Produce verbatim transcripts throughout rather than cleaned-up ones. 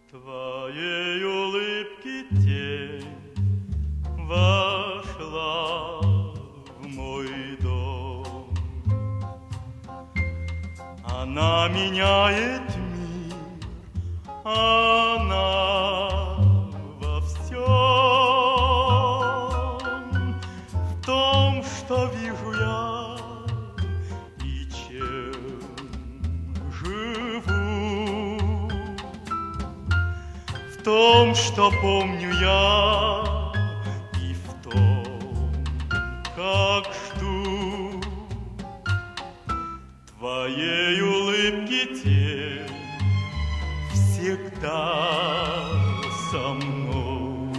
Твоей улыбки тень вошла в мой дом. Она меняет мир, она во всем, в том, что вижу я и чем живу, в том, что помню я, и в том, как жду твоей улыбки тень всегда со мной.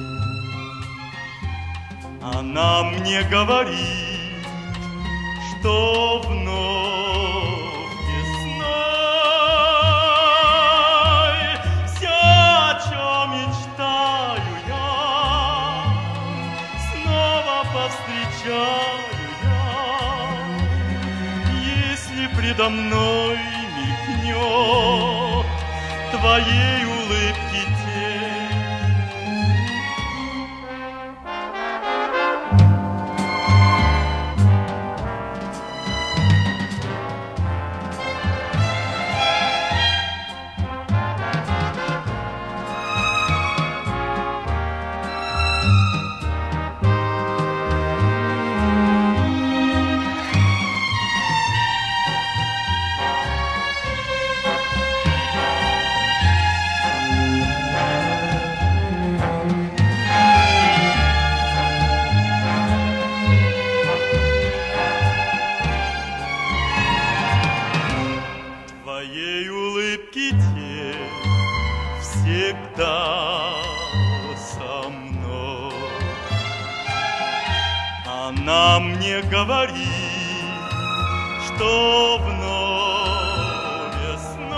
Она мне говорит, что вновь весной все, о чем мечтаю я, снова повстречаю я, если предо мной мелькнет твоей улыбки тень. Твоей улыбки тень всегда со мной. Она мне говорит, что вновь весной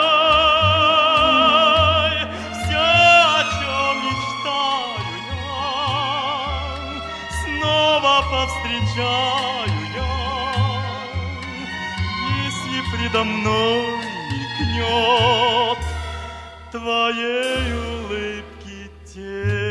все, о чем мечтаю я, снова повстречаю я, если предо мной мелькнет твоей улыбки тень.